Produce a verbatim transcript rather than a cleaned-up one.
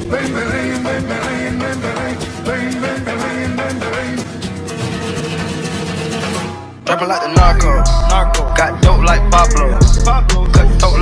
Dropping like the narco, narco. Got dope like Pablo, Pablo. Cut dope